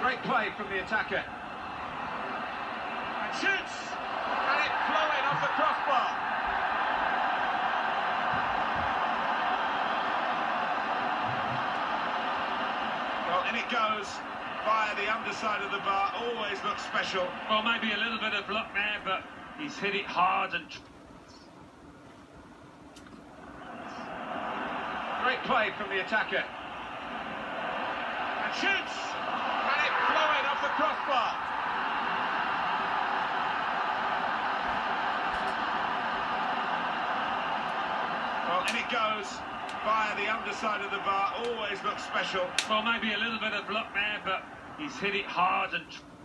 Great play from the attacker. And shoots! And it flew in off the crossbar. Well, in it goes via the underside of the bar. Always looks special. Well, maybe a little bit of luck there, but he's hit it hard and... Great play from the attacker. And shoots! And it flew in off the crossbar. Well, in it goes via the underside of the bar. Always looks special. Well, maybe a little bit of luck there, but he's hit it hard and...